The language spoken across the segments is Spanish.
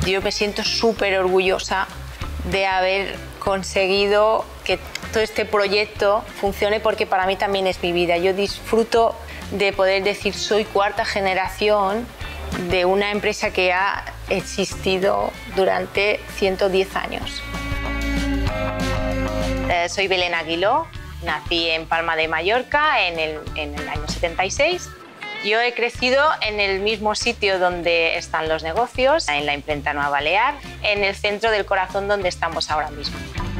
Yo me siento súper orgullosa de haber conseguido que todo este proyecto funcione, porque para mí también es mi vida. Yo disfruto de poder decir soy cuarta generación de una empresa que ha existido durante 110 años. Soy Belén Aguiló, nací en Palma de Mallorca en el año 76. Yo he crecido en el mismo sitio donde están los negocios, en la imprenta Nueva Balear, en el centro del corazón donde estamos ahora mismo.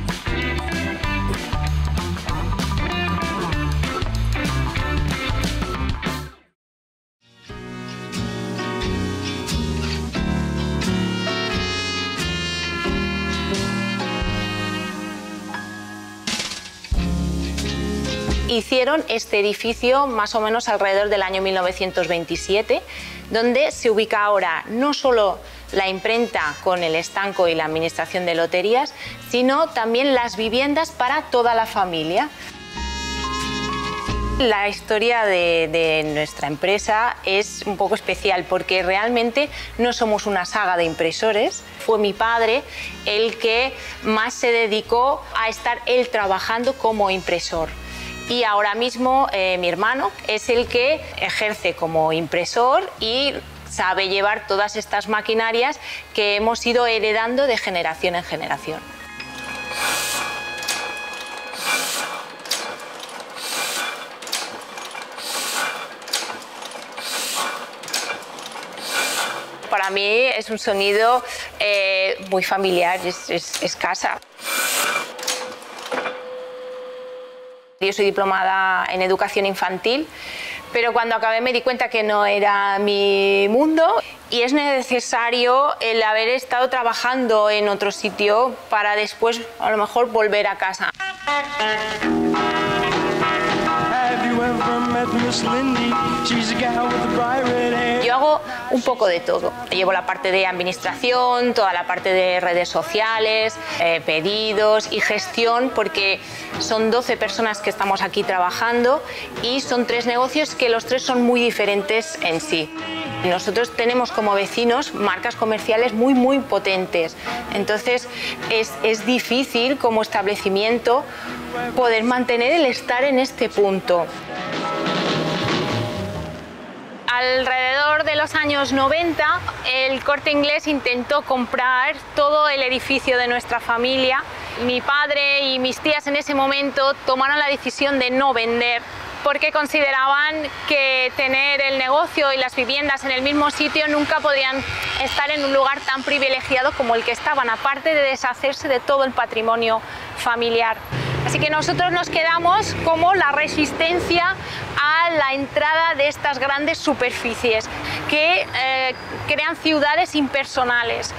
Hicieron este edificio más o menos alrededor del año 1927, donde se ubica ahora no solo la imprenta con el estanco y la administración de loterías, sino también las viviendas para toda la familia. La historia de nuestra empresa es un poco especial porque realmente no somos una saga de impresores. Fue mi padre el que más se dedicó a estar él trabajando como impresor. Y ahora mismo mi hermano es el que ejerce como impresor y sabe llevar todas estas maquinarias que hemos ido heredando de generación en generación. Para mí es un sonido muy familiar, es casa. Yo soy diplomada en educación infantil, pero cuando acabé me di cuenta que no era mi mundo y es necesario el haber estado trabajando en otro sitio para después a lo mejor volver a casa. Yo hago un poco de todo. Llevo la parte de administración, toda la parte de redes sociales, pedidos y gestión, porque son 12 personas que estamos aquí trabajando y son 3 negocios que los 3 son muy diferentes en sí. Nosotros tenemos como vecinos marcas comerciales muy potentes, entonces es difícil como establecimiento poder mantener el estar en este punto. Alrededor de los años 90, el Corte Inglés intentó comprar todo el edificio de nuestra familia. Mi padre y mis tías en ese momento tomaron la decisión de no vender, porque consideraban que tener el negocio y las viviendas en el mismo sitio nunca podían estar en un lugar tan privilegiado como el que estaban, aparte de deshacerse de todo el patrimonio familiar. Así que nosotros nos quedamos como la resistencia a la entrada de estas grandes superficies que crean ciudades impersonales.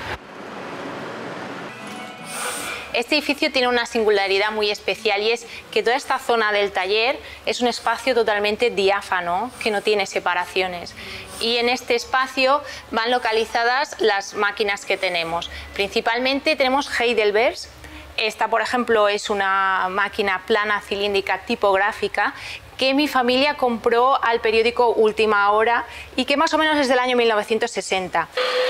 Este edificio tiene una singularidad muy especial y es que toda esta zona del taller es un espacio totalmente diáfano, que no tiene separaciones. Y en este espacio van localizadas las máquinas que tenemos. Principalmente tenemos Heidelberg. Esta, por ejemplo, es una máquina plana cilíndrica tipográfica que mi familia compró al periódico Última Hora y que más o menos es del año 1960.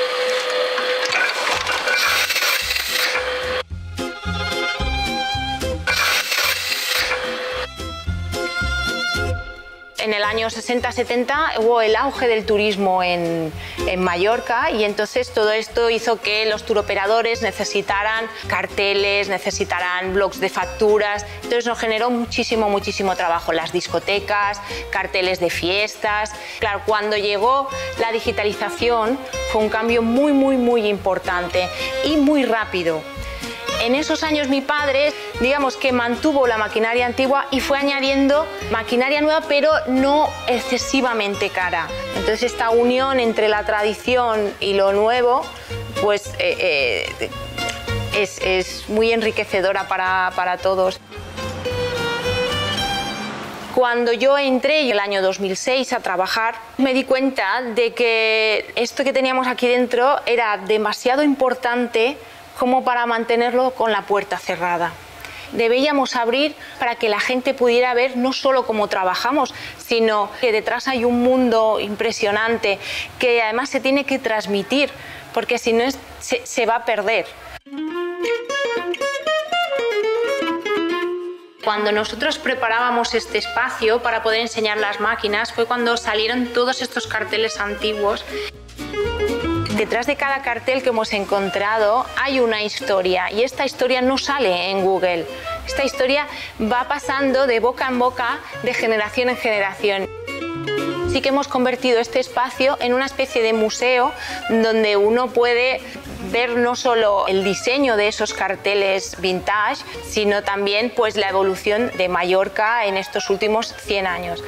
En el año 60-70 hubo el auge del turismo en Mallorca y entonces todo esto hizo que los turoperadores necesitaran carteles, necesitaran blocs de facturas. Entonces nos generó muchísimo trabajo. Las discotecas, carteles de fiestas. Claro, cuando llegó la digitalización fue un cambio muy importante y muy rápido. En esos años mi padre, digamos que mantuvo la maquinaria antigua y fue añadiendo maquinaria nueva, pero no excesivamente cara. Entonces esta unión entre la tradición y lo nuevo, pues es muy enriquecedora para todos. Cuando yo entré en el año 2006 a trabajar, me di cuenta de que esto que teníamos aquí dentro era demasiado importante como para mantenerlo con la puerta cerrada. Debíamos abrir para que la gente pudiera ver no solo cómo trabajamos, sino que detrás hay un mundo impresionante que además se tiene que transmitir, porque si no se va a perder. Cuando nosotros preparábamos este espacio para poder enseñar las máquinas fue cuando salieron todos estos carteles antiguos. Detrás de cada cartel que hemos encontrado hay una historia y esta historia no sale en Google. Esta historia va pasando de boca en boca, de generación en generación. Sí que hemos convertido este espacio en una especie de museo donde uno puede ver no solo el diseño de esos carteles vintage, sino también pues, la evolución de Mallorca en estos últimos 100 años.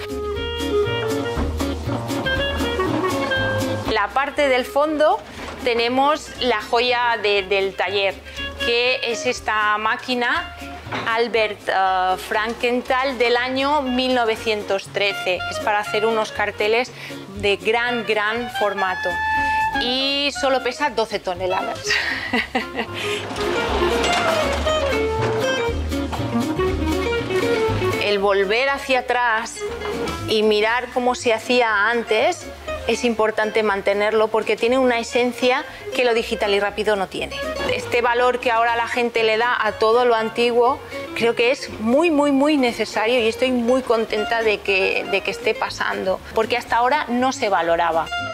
La parte del fondo tenemos la joya del taller, que es esta máquina Albert Frankenthal del año 1913. Es para hacer unos carteles de gran formato y solo pesa 12 toneladas. El volver hacia atrás y mirar cómo se hacía antes es importante mantenerlo porque tiene una esencia que lo digital y rápido no tiene. Este valor que ahora la gente le da a todo lo antiguo creo que es muy necesario y estoy muy contenta de que esté pasando, porque hasta ahora no se valoraba.